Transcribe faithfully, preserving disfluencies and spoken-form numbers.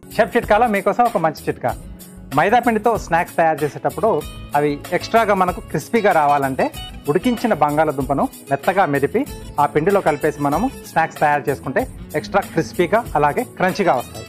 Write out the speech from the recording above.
Chef చిట్కాలో మీకోసం ఒక మంచి చిట్కా. మైదా పిండితో స్నాక్స్ తయారు చేసేటప్పుడు అవి ఎక్స్ట్రాగా మనకు క్రిస్పీగా రావాలంటే ఉడికించిన బంగాళదుంపను మెత్తగా మెదిపి ఆ పిండిలో కలిపేసి మనము స్నాక్స్ తయారు చేసుకుంటే ఎక్స్ట్రా క్రిస్పీగా అలాగే క్రంచీగా వస్తాయి.